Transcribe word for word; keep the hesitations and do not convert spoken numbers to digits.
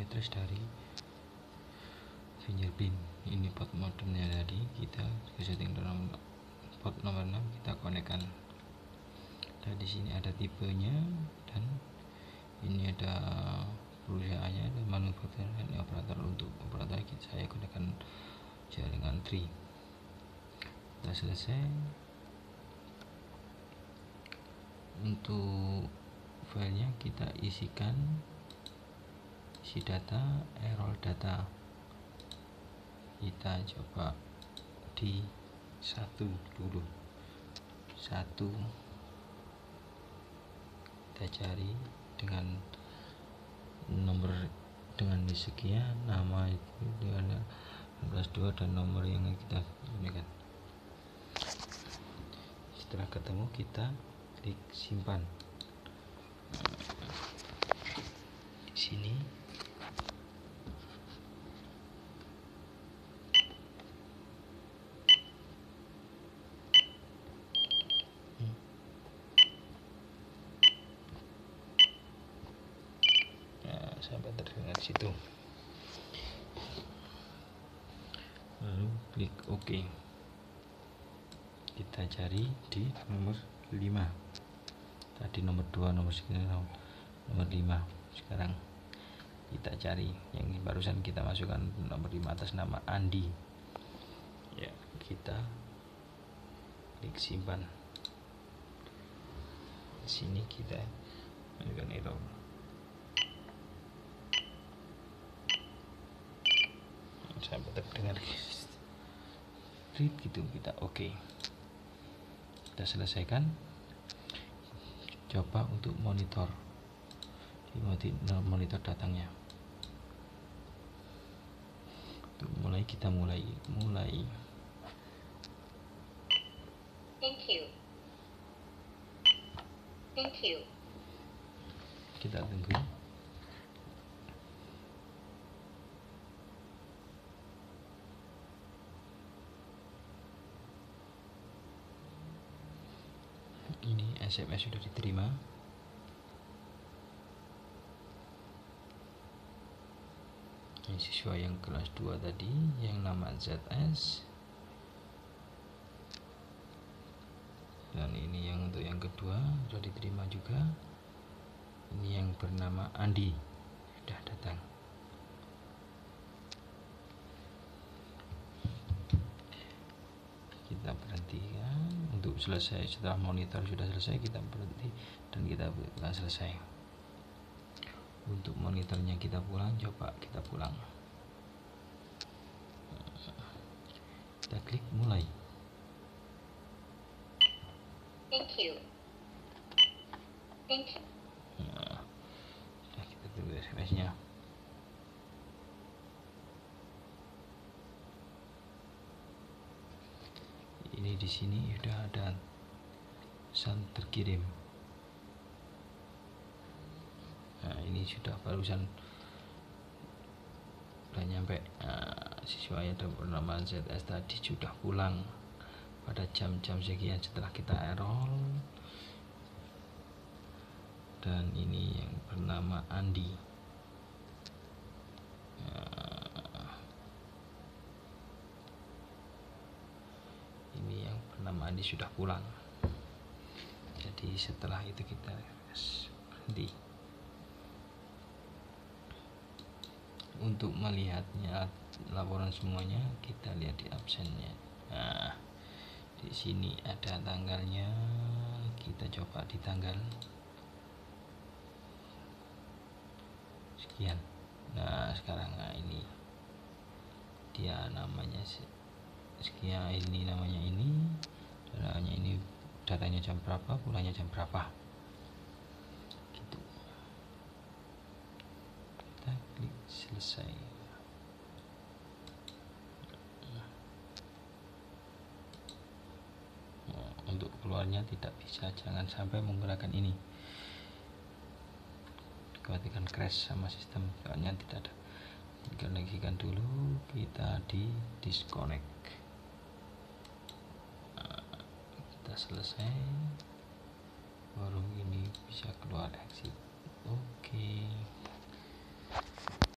trace dari fingerprint. Ini port modemnya tadi, kita setting dalam port nomor enam, kita konekkan. Dan di sini ada tipenya, dan ini ada perusahaannya, dan manufaktur dan operator. Untuk operator saya gunakan jaringan tri. Sudah selesai. Untuk filenya kita isikan isi data, error data. Kita coba di satu dulu, satu kita cari dengan nomor dengan sekian, nama itu dengan enam belas dua dan nomor yang kita gunakan. Setelah ketemu, kita klik simpan. Di sini hmm. Nah, sampai terdengar situ. Lalu klik OK. Kita cari di nomor lima. Tadi nomor dua, nomor sekian, nomor lima. Sekarang kita cari yang barusan kita masukkan nomor lima atas nama Andi. Ya, kita klik simpan. Di sini kita masukkan error. Sampai terdengar gitu, kita oke. Kita selesaikan. Coba untuk monitor, di monitor datangnya. Untuk mulai, kita mulai mulai Thank you. Thank you. Kita tunggu. Ini S M S sudah diterima. Ini siswa yang kelas dua tadi, yang nama Z S. Dan ini yang untuk yang kedua sudah diterima juga. Ini yang bernama Andi sudah datang. Kita berhentikan untuk selesai. Setelah monitor sudah selesai, kita berhenti dan kita buka selesai. Untuk monitornya kita pulang, coba kita pulang. Kita klik mulai. Thank you. Thank you. Nah, kita tunggu S M S-nya. Ini di sini sudah ada pesan terkirim. Nah, ini sudah barusan sudah nyampe. Nah, siswa yang bernama Z S tadi sudah pulang pada jam-jam sekian setelah kita error. Dan ini yang bernama Andi. Nah, ini yang bernama Andi sudah pulang. Jadi setelah itu kita berhenti. Untuk melihatnya laporan semuanya, kita lihat di absennya. Nah, di sini ada tanggalnya. Kita coba di tanggal sekian. Nah, sekarang nah ini dia namanya sekian, ini namanya ini, namanya ini, datanya jam berapa, pulangnya jam berapa. Gitu. Kita klik selesai. Nah, untuk keluarnya tidak bisa, jangan sampai menggunakan ini. Khawatirkan crash sama sistem, soalnya tidak ada. Dikoneksikan dulu, kita di disconnect. Nah, kita selesai, baru ini bisa keluar exit. Oh,